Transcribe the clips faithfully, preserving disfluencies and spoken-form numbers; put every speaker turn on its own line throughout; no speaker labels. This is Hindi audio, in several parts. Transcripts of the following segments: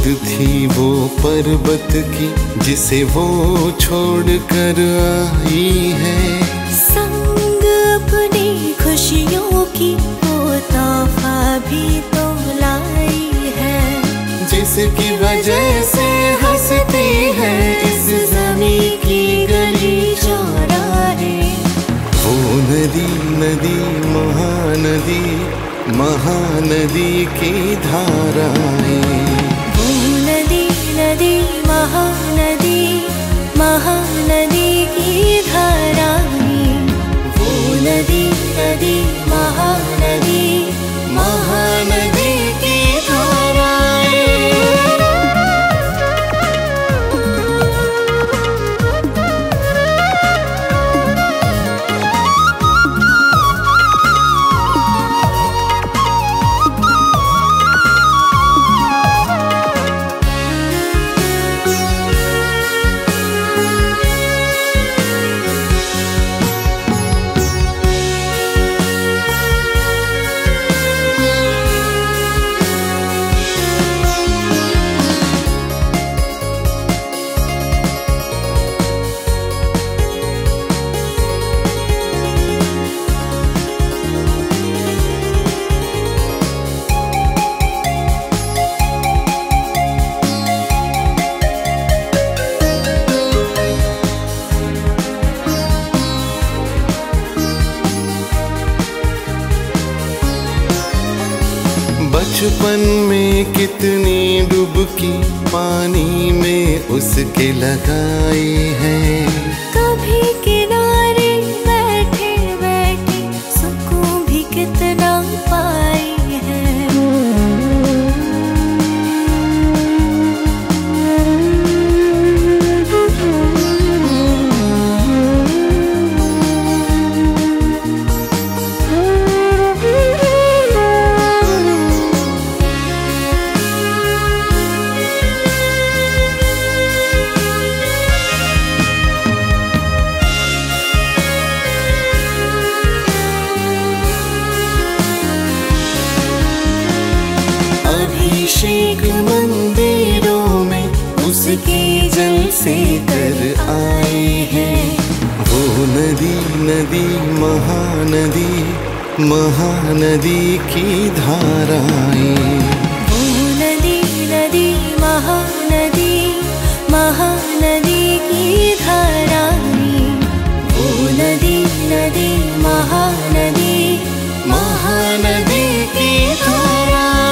थी वो पर्वत की जिसे वो छोड़ कर आई है।
संग अपनी खुशियों की वो तोहफा भी तो लाई है।
जिसकी वजह से हंसती है इस ज़मीं की गली चौराहे। वो नदी नदी महानदी महानदी की धाराएं।
वो नदी नदी महानदी महानदी की धाराएं। वो नदी नदी महानदी महानदी की धाराएं।
बचपन में कितनी डुबकी पानी में उसके लगाए हैं।
कभी किनारे बैठे बैठे सुकून भी कितना पाई है।
अभिषेक मंदिरों में उसके जल से कर आए हैं। वो नदी नदी महानदी महानदी की धाराएं।
वो नदी नदी महानदी महानदी की धाराएं। वो नदी नदी महानदी महानदी की धाराएं।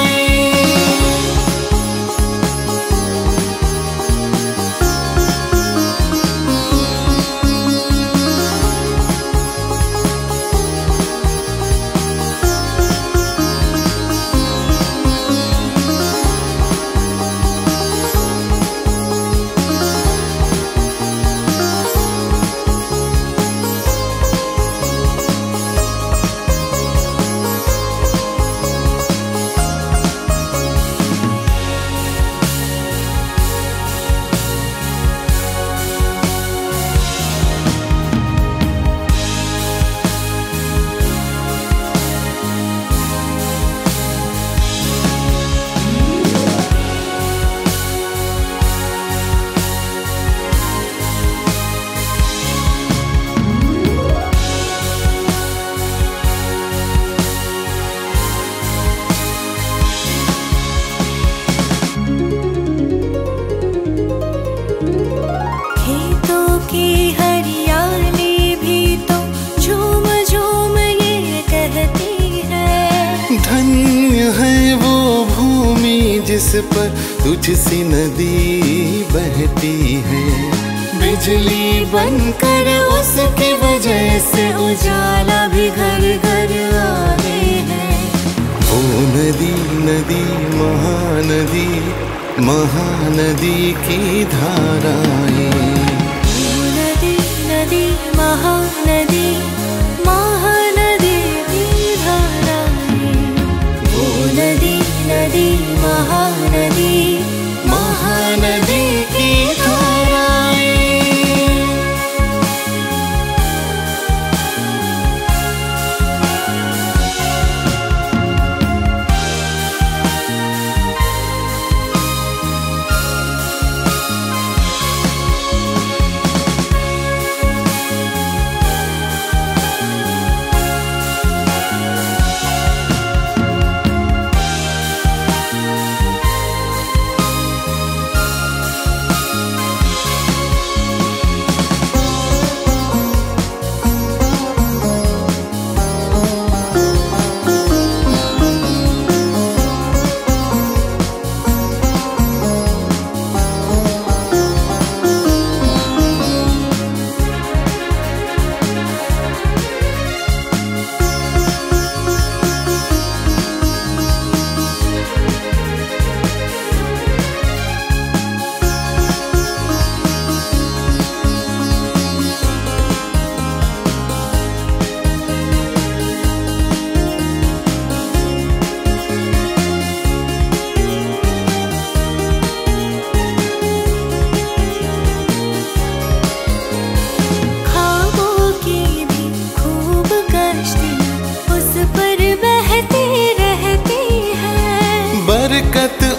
जिस पर तुझसी नदी बहती है। बिजली बनकर उसकी वजह से उजाला भी घर घर आए हैं। वो नदी नदी महानदी महानदी की धाराएं।
वो नदी नदी महानदी महानदी की धाराएं। वो नदी नदी महानदी महानदी की धाराएं।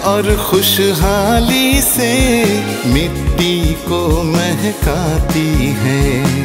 और खुशहाली से मिट्टी को महकाती है।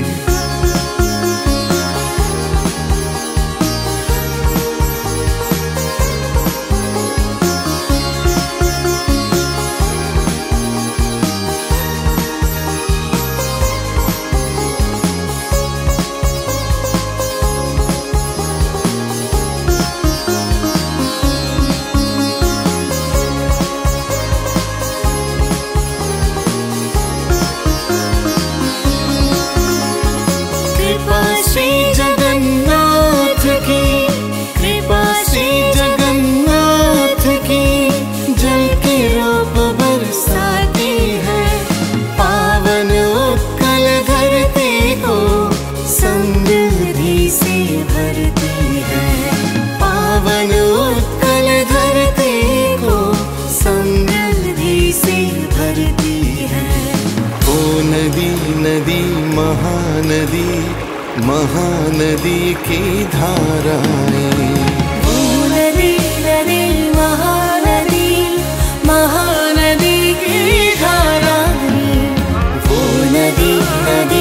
श्री जगन्नाथ की कृपा, श्री जगन्नाथ की जल के रूप बरसाती है। पावन उत्कल धरती को समृद्धि से भरती है। पावन उत्कल धरती को समृद्धि से भरती है। ओ नदी नदी महानदी, महानदी की धाराएं।
ओ नदी नदी महानदी, महानदी की धाराएं। वो नदी नदी